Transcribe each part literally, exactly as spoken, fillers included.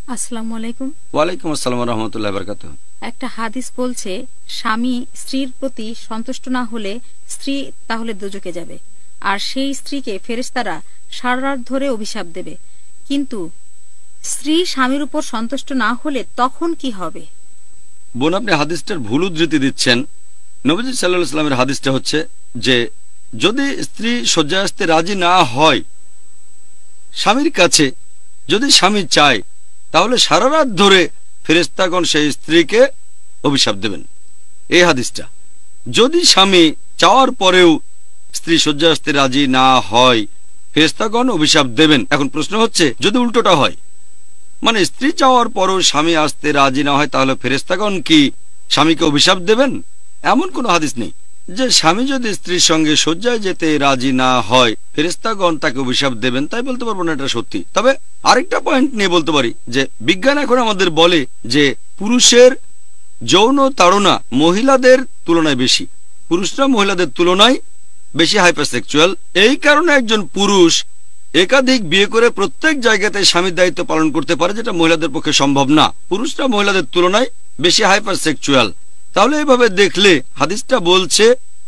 আসসালামু আলাইকুম। ওয়ালাইকুম আসসালাম ওয়া রাহমাতুল্লাহি ওয়া বারাকাতুহু। একটা হাদিস বলছে স্বামী স্ত্রীর প্রতি সন্তুষ্ট না হলে স্ত্রী তাহলে দোজখে যাবে, আর সেই স্ত্রীকে ফেরেশতারা সারা রাত ধরে অভিশাপ দেবে। কিন্তু স্ত্রী স্বামীর উপর সন্তুষ্ট না হলে তখন কি হবে? বোন, আপনি হাদিসটার ভুল উদ্ধৃতি দিচ্ছেন। নবীজি সাল্লাল্লাহু আলাইহি ওয়াসাল্লামের হাদিসটা হচ্ছে যে যদি স্ত্রী শয্যায় আসতে রাজি না হয় স্বামীর কাছে, যদি স্বামী চায় তাহলে সারা রাত ধরে ফেরেশতাগণ সেই স্ত্রীকে অভিশাপ দেবেন। এই হাদিসটা, যদি স্বামী চাওয়ার পরেও স্ত্রী শয্যায় আসতে রাজি না হয় ফেরেশতাগণ অভিশাপ দেবেন। এখন প্রশ্ন হচ্ছে যদি উল্টোটা হয়, মানে স্ত্রী চাওয়ার পরও স্বামী আসতে রাজি না হয়, তাহলে ফেরেশতাগণ কি স্বামীকে অভিশাপ দেবেন? এমন কোনো হাদিস নেই যে স্বামী যদি স্ত্রীর সঙ্গে শয্যায় যেতে রাজি না হয় ফেরেশতাগণ তাকে অভিশাপ দেবেন। তাই বলতে পারবো না এটা সত্যি। তবে আরেকটা পয়েন্ট নিয়ে বলতে পারি যে বিজ্ঞান এখন আমাদের বলে যে পুরুষের যৌন তাড়না মহিলাদের তুলনায় বেশি, পুরুষরা মহিলাদের তুলনায় বেশি হাইপারসেক্সুয়াল। এই কারণে একজন পুরুষ একাধিক বিয়ে করে প্রত্যেক জায়গাতে স্বামীর দায়িত্ব পালন করতে পারে, যেটা মহিলাদের পক্ষে সম্ভব না। পুরুষরা মহিলাদের তুলনায় বেশি হাইপারসেক্সুয়াল। তাহলে এভাবে দেখলে হাদিসটা বলছে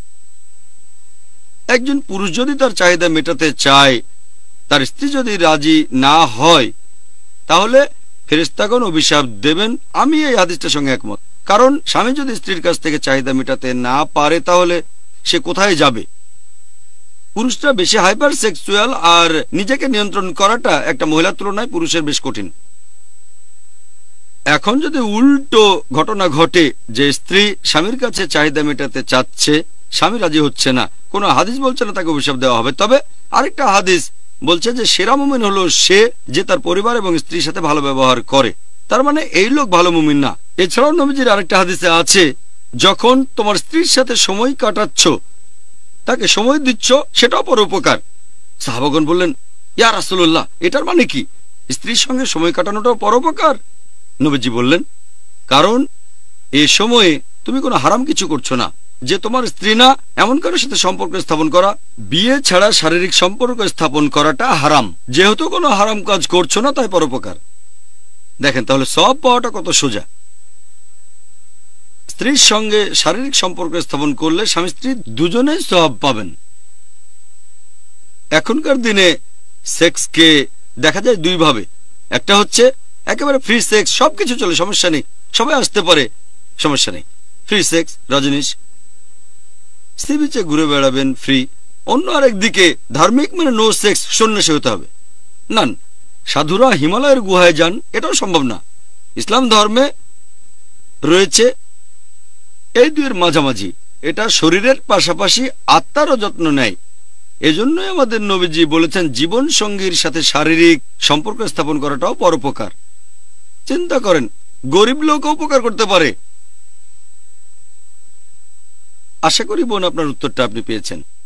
একজন পুরুষ যদি তার চাহিদা মেটাতে চায়, তার স্ত্রী যদি রাজি না হয় তাহলে ফেরেশতাগণ অভিশাপ দেবেন। আমি এই হাদিসটার সঙ্গে একমত, কারণ স্বামী যদি স্ত্রীর কাছ থেকে চাহিদা মেটাতে না পারে তাহলে সে কোথায় যাবে? পুরুষরা বেশি হাইপার সেক্সুয়াল, আর নিজেকে নিয়ন্ত্রণ করাটা একটা মহিলার তুলনায় পুরুষের বেশ কঠিন। এখন যদি উল্টো ঘটনা ঘটে যে স্ত্রী স্বামীর কাছে চাহিদা মেটাতে চাচ্ছে, স্বামী রাজি হচ্ছে না, কোনো হাদিস বলছে না তাকে অভিশাপ দেওয়া হবে। তবে আরেকটা হাদিস বলছে যে সেরা মুমিন হলো সে যে তার পরিবার এবং স্ত্রীর সাথে ভালো ব্যবহার করে। তার মানে এই লোক ভালো মুমিন না। এছাড়াও নবীজির আরেকটা হাদিসে আছে, যখন তোমার স্ত্রীর সাথে সময় কাটাচ্ছ, তাকে সময় দিচ্ছ, সেটাও পরোপকার। সাহাবাগণ বললেন, ইয়া রাসূলুল্লাহ, এটার মানে কি? স্ত্রীর সঙ্গে সময় কাটানোটাও পরোপকার? নবীজি বললেন, কারণ এ সময়ে তুমি কোনো হারাম কিছু করছো না। যে তোমার স্ত্রী না এমন কারোর সাথে সম্পর্ক স্থাপন করা, বিয়ে ছাড়া শারীরিক সম্পর্ক স্থাপন করাটা হারাম। যেহেতু কোনো হারাম কাজ করছো না তাই পরোপকার। দেখেন তাহলে সওয়াব পাওয়াটা কত সোজা। স্ত্রীর সঙ্গে শারীরিক সম্পর্ক স্থাপন করলে স্বামী স্ত্রী দুজনেই সওয়াব পাবেন। এখনকার দিনে সেক্সকে দেখা যায় দুই ভাবে। একটা হচ্ছে একেবারে ফ্রি সেক্স, সবকিছু চলে, সমস্যা নেই, সবাই আসতে পারে, সমস্যা নেই, ফ্রি সেক্স, রজনীশ সি বিচে ঘুরে বেড়াবেন ফ্রি। অন্য আরেক দিকে ধার্মিক, মানে নো সেক্স, সন্ন্যাসী হতে হবে। না, সাধুরা হিমালয়ের গুহায় যান, এটাও সম্ভব না। ইসলাম ধর্মে রয়েছে এই দুইয়ের মাঝামাঝি। এটা শরীরের পাশাপাশি আত্মারও যত্ন নেয়। এজন্যই আমাদের নবীজি বলেছেন জীবন সঙ্গীর সাথে শারীরিক সম্পর্ক স্থাপন করাটাও পরোপকার। চিন্তা করেন, গরিব লোকও উপকার করতে পারে। আশা করি বোন আপনার উত্তরটা আপনি পেয়েছেন।